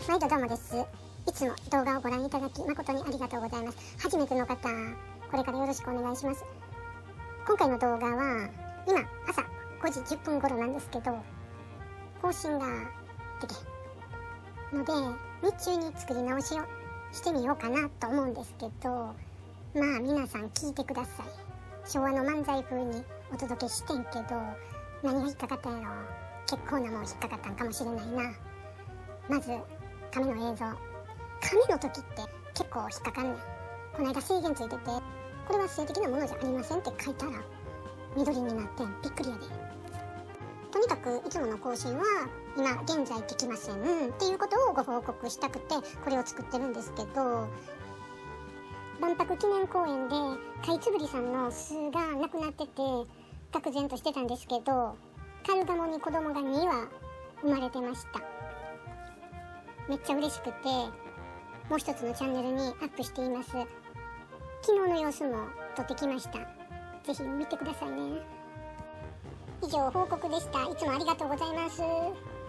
毎度どうもです。いつも動画をご覧いただき誠にありがとうございます。初めての方、これからよろしくお願いします。今回の動画は今朝5時10分頃なんですけど、更新ができへんので日中に作り直しをしてみようかなと思うんですけど、まあ皆さん聞いてください。昭和の漫才風にお届けしてんけど、何が引っかかったんやろ。結構なもん引っかかったんかもしれないな。まず亀の映像。亀の時って結構引っかかんねん。この間制限ついてて、これは性的なものじゃありませんって書いたら緑になってん。びっくりやで。とにかくいつもの更新は今現在できませんっていうことをご報告したくてこれを作ってるんですけど、万博記念公園でカイツブリさんの巣がなくなってて愕然としてたんですけど、カルガモに子供が2羽生まれてました。めっちゃ嬉しくてもう一つのチャンネルにアップしています。昨日の様子も撮ってきました。ぜひ見てくださいね。以上報告でした。いつもありがとうございます。